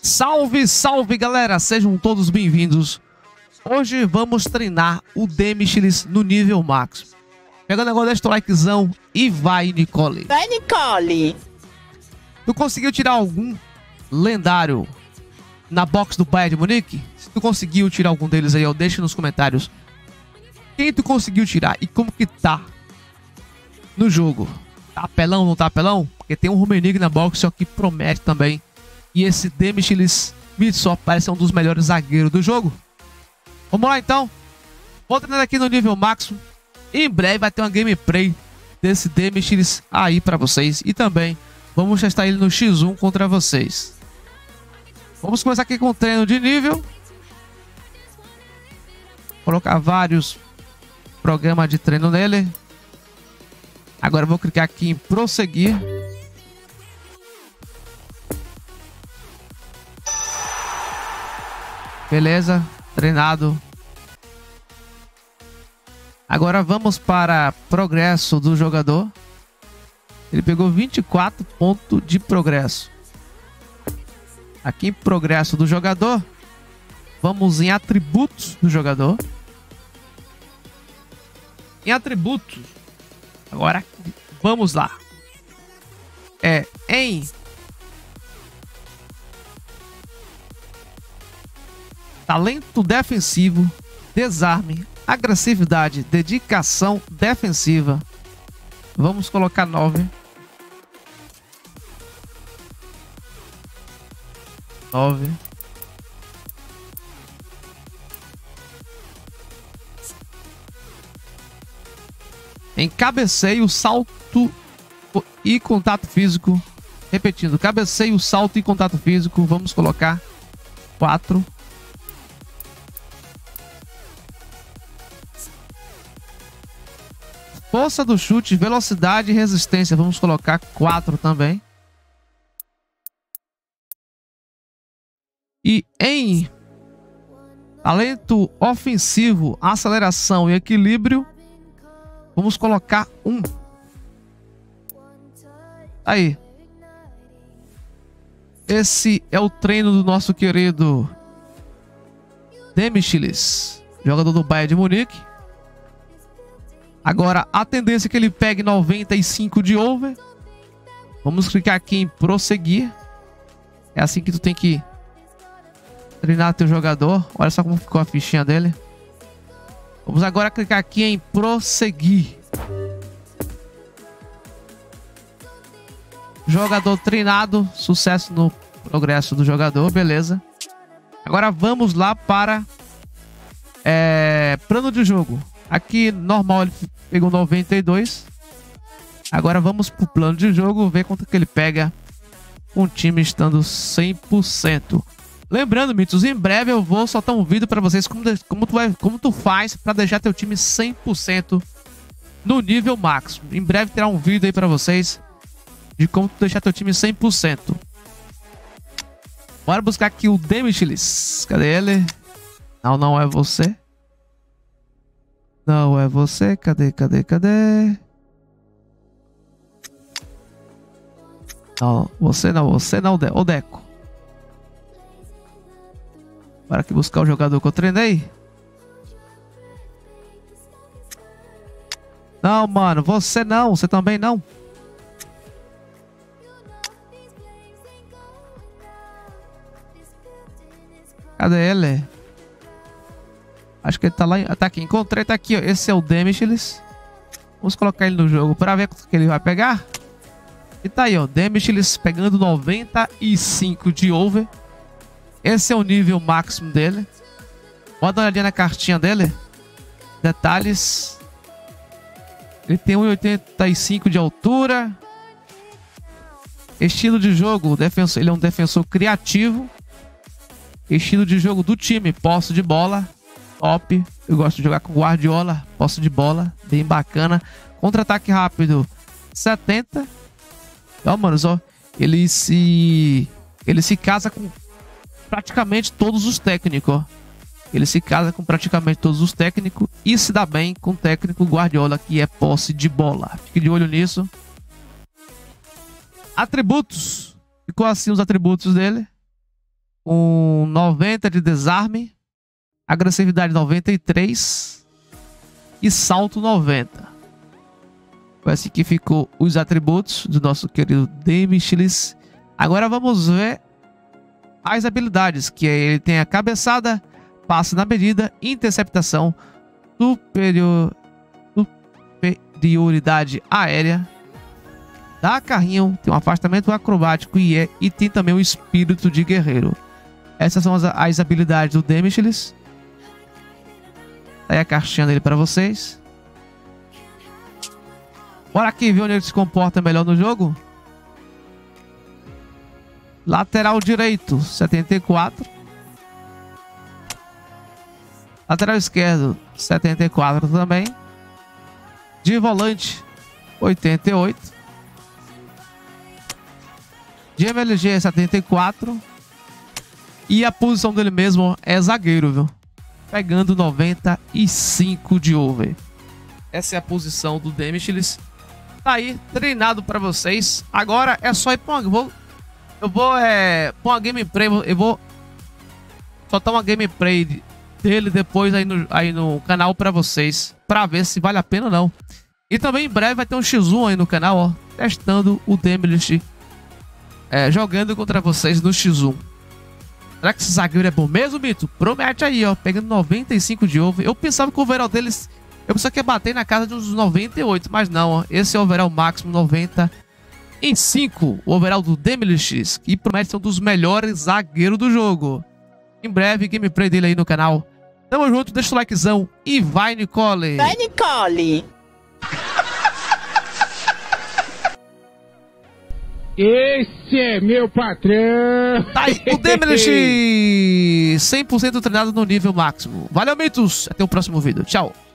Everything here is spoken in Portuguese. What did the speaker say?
Salve, salve galera, sejam todos bem-vindos. Hoje vamos treinar o Demichelis no nível máximo. Pega o negócio, deixa o likezão e vai, Nicole. Vai, Nicole. Tu conseguiu tirar algum lendário na box do Bayern de Munique? Se tu conseguiu tirar algum deles aí, deixa nos comentários quem tu conseguiu tirar e como que tá no jogo. Tá apelão, não tá apelão? Porque tem um Rummenigge na box, só que promete também. E esse Demichelis só parece ser um dos melhores zagueiros do jogo. Vamos lá então. Vou treinar aqui no nível máximo. Em breve vai ter uma gameplay desse Demichelis aí pra vocês. E também vamos testar ele no X1 contra vocês. Vamos começar aqui com o treino de nível. Colocar vários programas de treino nele. Agora eu vou clicar aqui em prosseguir. Beleza, treinado. Agora vamos para progresso do jogador. Ele pegou 24 pontos de progresso. Aqui em progresso do jogador, vamos em atributos do jogador. Em atributos, agora vamos lá. Em talento defensivo, desarme, agressividade, dedicação defensiva. Vamos colocar 9. 9. Em cabeceio, salto e contato físico. Repetindo, cabeceio, salto e contato físico. Vamos colocar 4. Força do chute, velocidade e resistência. Vamos colocar 4 também. E em talento ofensivo, aceleração e equilíbrio, vamos colocar 1. Aí. Esse é o treino do nosso querido Demichelis, jogador do Bayern de Munique. Agora, a tendência é que ele pegue 95 de over. Vamos clicar aqui em prosseguir. É assim que tu tem que treinar teu jogador. Olha só como ficou a fichinha dele. Vamos agora clicar aqui em prosseguir. Jogador treinado. Sucesso no progresso do jogador. Beleza. Agora vamos lá para plano de jogo. Aqui normal ele pegou 92. Agora vamos pro plano de jogo, ver quanto que ele pega com o time estando 100%. Lembrando, mitos, em breve eu vou soltar um vídeo para vocês como tu faz para deixar teu time 100% no nível máximo. Em breve terá um vídeo aí para vocês de como tu deixar teu time 100%. Bora buscar aqui o Demichelis. Cadê ele? Não, não é você. Não é você. Cadê? Não, você não, o Deco. Bora aqui buscar o jogador que eu treinei. Não, mano, você não, você também não. Cadê ele? Acho que ele tá lá. Tá aqui, encontrei, tá aqui, ó. Esse é o Demichelis. Vamos colocar ele no jogo para ver o que ele vai pegar. E tá aí, ó. Demichelis pegando 95 de over. Esse é o nível máximo dele. Pode dar uma olhadinha na cartinha dele. Detalhes. Ele tem 1,85 de altura. Estilo de jogo, defensor. Ele é um defensor criativo. Estilo de jogo do time, posse de bola. Top. Eu gosto de jogar com Guardiola. Posse de bola, bem bacana. Contra-ataque rápido, 70. Ó, mano, só ele se casa com praticamente todos os técnicos, ó. Ele se casa com praticamente todos os técnicos e se dá bem com o técnico Guardiola, que é posse de bola. Fique de olho nisso. Atributos. Ficou assim os atributos dele. com 90 de desarme, agressividade 93 e salto 90. Foi assim que ficou os atributos do nosso querido Themistocles. Agora vamos ver as habilidades, que ele tem a cabeçada, passe na medida, interceptação, superioridade aérea, dá carrinho, tem um afastamento acrobático e tem também o espírito de guerreiro. Essas são as habilidades do Themistocles. Tá aí a caixinha dele para vocês. Bora aqui ver onde ele se comporta melhor no jogo. Lateral direito, 74. Lateral esquerdo, 74 também. De volante, 88. De MLG, 74. E a posição dele mesmo é zagueiro, viu? Pegando 95 de over. Essa é a posição do Themistocles. Tá aí, treinado pra vocês. Agora é só ir pra uma... Eu vou pôr uma gameplay. Eu vou soltar uma gameplay dele depois aí no canal pra vocês, pra ver se vale a pena ou não. E também em breve vai ter um X1 aí no canal, ó, testando o Themistocles jogando contra vocês no X1. Será que esse zagueiro é bom mesmo, Mito? Promete aí, ó, pegando 95 de over. Eu pensava que o overall deles, eu pensava que ia bater na casa de uns 98, mas não, ó, esse é o overall máximo, 95, o overall do Themistocles, que promete ser um dos melhores zagueiros do jogo. Em breve, gameplay dele aí no canal. Tamo junto, deixa o likezão e vai, Nicole! Vai, Nicole! Esse é meu patrão! Tá aí, o Themistocles 100% treinado no nível máximo. Valeu, Mitos! Até o próximo vídeo. Tchau!